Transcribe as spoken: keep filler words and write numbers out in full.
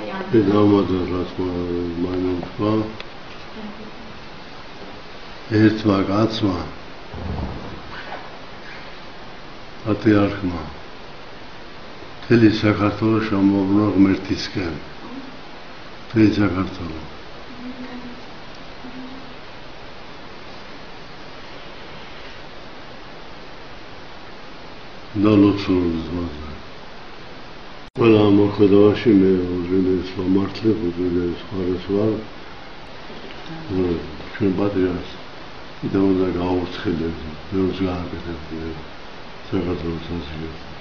Pedamada rasma maimutva ერთმა კაცმა პატრიარქმა მთელი საქართველო შემოუბრუნა ღმერთისკენ მთელი საქართველო და ლოცულობს ყველა მოქმედებაში მე უზრუნველს ვამართლებ, უზრუნველს ხარეს ვარ ჩვენ პატრიარქს კიდევ უნდა გავურცხელებ, ბევრს გააკეთებ საქართველოს საზოგადოებას.